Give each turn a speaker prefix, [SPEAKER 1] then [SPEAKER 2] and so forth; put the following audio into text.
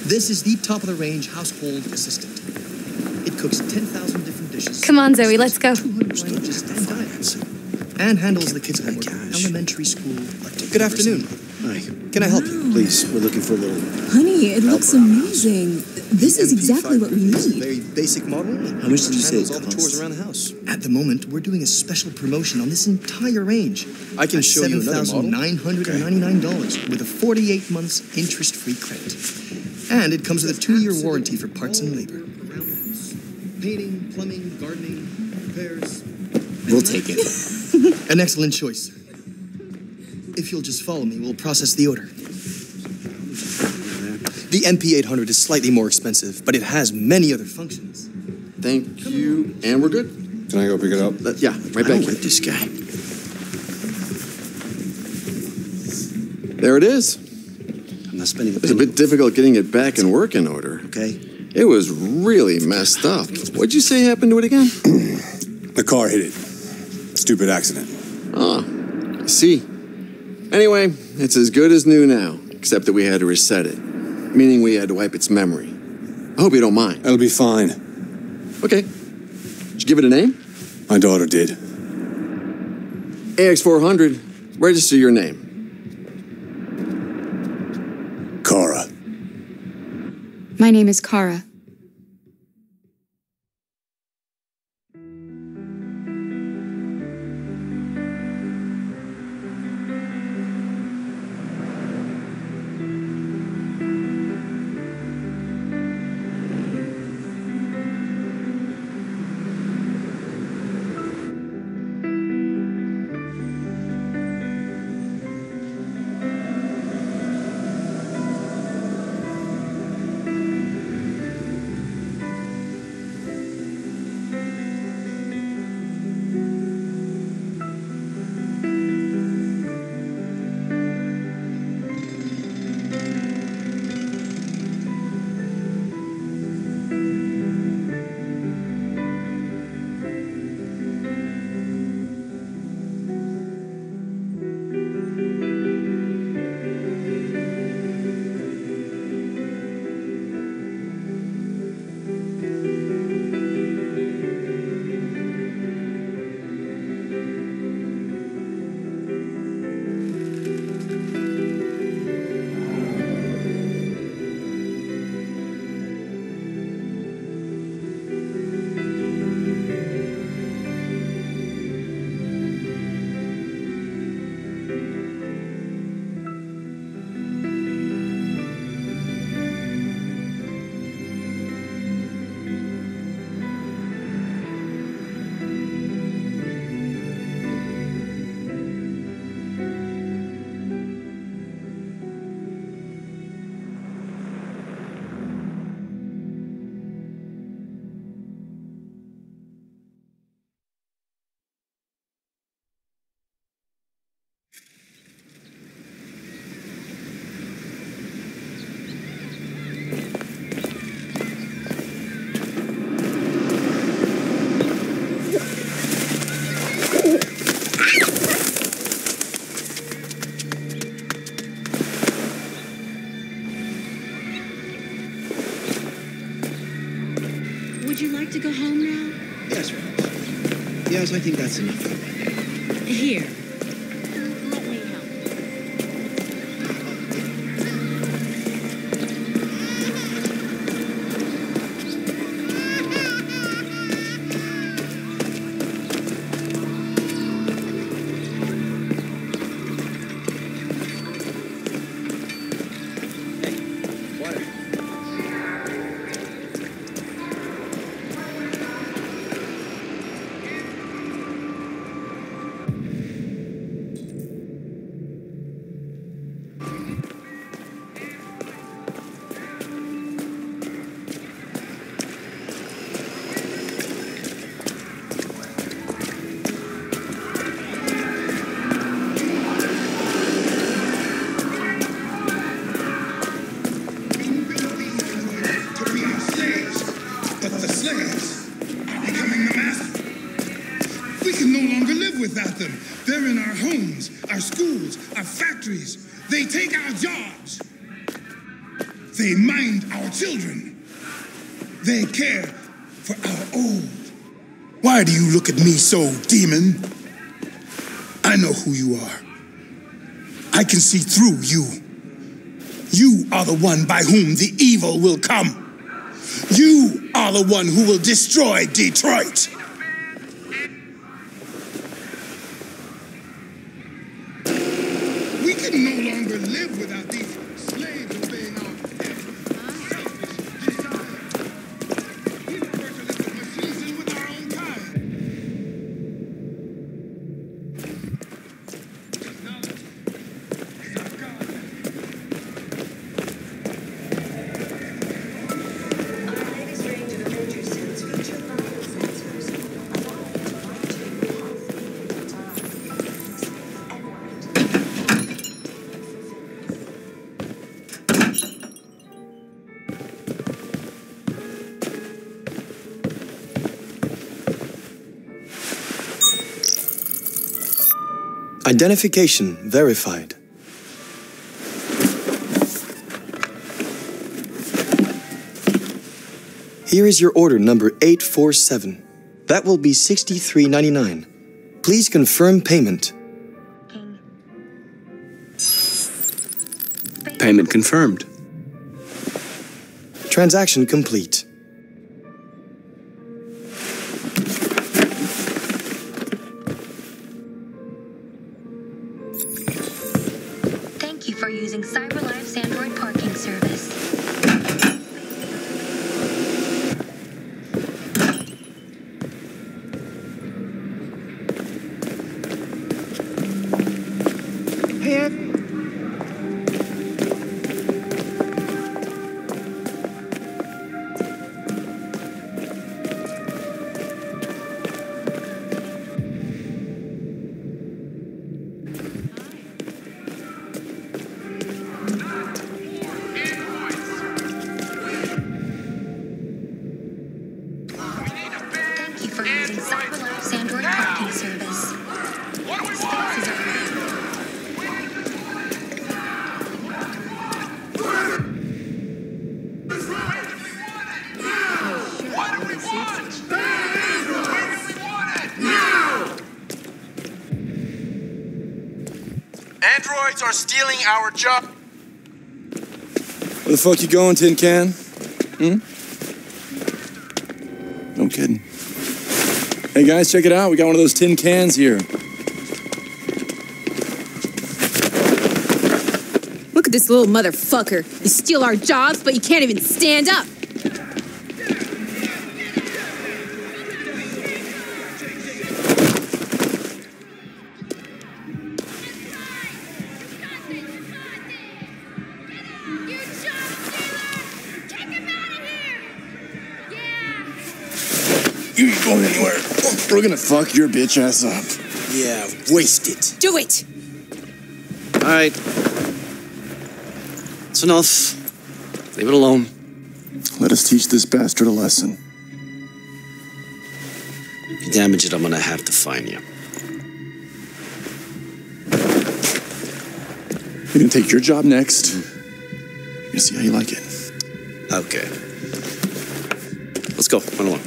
[SPEAKER 1] This is the top-of-the-range household assistant. It cooks 10,000 different dishes.
[SPEAKER 2] Come on, Zoe, let's go.
[SPEAKER 1] 200 languages and dialects. And handles the kids' homework. Elementary school. Good afternoon.
[SPEAKER 3] Hi.
[SPEAKER 1] Can I help you?
[SPEAKER 3] Please, we're looking for a little...
[SPEAKER 4] Honey, it looks amazing. This is exactly what we
[SPEAKER 1] It's a
[SPEAKER 4] need.
[SPEAKER 1] very basic model.
[SPEAKER 3] How much did you say it
[SPEAKER 1] Handles all the
[SPEAKER 3] costs?
[SPEAKER 1] chores around the house. At the moment, we're doing a special promotion on this entire range.
[SPEAKER 3] I can show you another model.
[SPEAKER 1] $7,999 with a 48 months interest-free credit. And it comes with a 2-year warranty for parts and labor. Painting, plumbing, gardening, repairs.
[SPEAKER 3] We'll take it.
[SPEAKER 1] An excellent choice, sir. If you'll just follow me, we'll process the order. The MP800 is slightly more expensive, but it has many other functions.
[SPEAKER 5] Thank you. And we're good?
[SPEAKER 6] Can I go pick it up?
[SPEAKER 5] Yeah, right
[SPEAKER 3] I
[SPEAKER 5] back
[SPEAKER 3] don't
[SPEAKER 5] here.
[SPEAKER 3] like this guy.
[SPEAKER 5] There it is.
[SPEAKER 3] I'm not spending a
[SPEAKER 5] It's a
[SPEAKER 3] penny.
[SPEAKER 5] bit difficult getting it back in working order.
[SPEAKER 3] Okay.
[SPEAKER 5] It was really messed up. What'd you say happened to it again?
[SPEAKER 6] The car hit it. Stupid accident.
[SPEAKER 5] Ah, I see. Anyway, it's as good as new now, except that we had to reset it, meaning we had to wipe its memory. I hope you don't mind.
[SPEAKER 6] That'll be fine.
[SPEAKER 5] Okay. Did you give it a name?
[SPEAKER 6] My daughter did.
[SPEAKER 5] AX400, register your name.
[SPEAKER 6] Kara.
[SPEAKER 2] My name is Kara.
[SPEAKER 7] Would you like to go home now?
[SPEAKER 3] Yes, Yes, I think that's enough.
[SPEAKER 7] Here. Let me help.
[SPEAKER 8] Without them, they're in our homes, our schools, our factories. They take our jobs. They mind our children. They care for our old. Why do you look at me so, demon? I know who you are. I can see through you. You are the one by whom the evil will come. You are the one who will destroy Detroit. We can no longer live without these slaves obeying our selfish desires. We prefer to live with machines and with our own kind. Because knowledge is our God.
[SPEAKER 9] Our latest range of Avenger suits feature vital sensors, allowing you to fine-tune your health,
[SPEAKER 1] Identification verified. Here is your order number 847. That will be $63.99. Please confirm payment.
[SPEAKER 3] Payment confirmed.
[SPEAKER 1] Transaction complete.
[SPEAKER 9] Thank you for using CyberLife's Android parking service. Thank you for using CyberLife's Android parking service. Spaces are
[SPEAKER 10] Androids are stealing our job.
[SPEAKER 6] Where the fuck you going, Tin Can? No kidding. Hey guys, check it out. We got one of those tin cans here.
[SPEAKER 4] Look at this little motherfucker. You steal our jobs, but you can't even stand up.
[SPEAKER 6] You ain't going anywhere. We're gonna fuck your bitch ass up.
[SPEAKER 3] Yeah, waste it.
[SPEAKER 4] Do it!
[SPEAKER 3] All right. It's enough. Leave it alone.
[SPEAKER 6] Let us teach this bastard a lesson.
[SPEAKER 3] If you damage it, I'm gonna have to fine you.
[SPEAKER 6] You're gonna take your job next. You're gonna see how you like it.
[SPEAKER 3] Okay. Let's go. Run along.